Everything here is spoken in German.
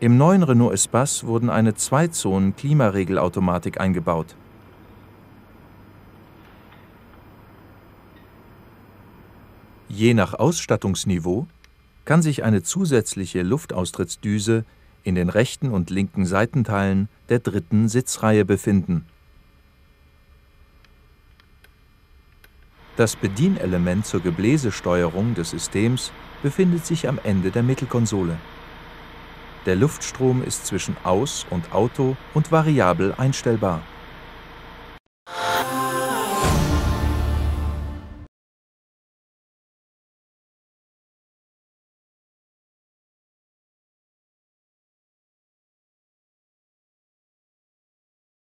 Im neuen Renault Espace wurden eine Zweizonen-Klimaregelautomatik eingebaut. Je nach Ausstattungsniveau kann sich eine zusätzliche Luftaustrittsdüse in den rechten und linken Seitenteilen der dritten Sitzreihe befinden. Das Bedienelement zur Gebläsesteuerung des Systems befindet sich am Ende der Mittelkonsole. Der Luftstrom ist zwischen Aus- und Auto und variabel einstellbar.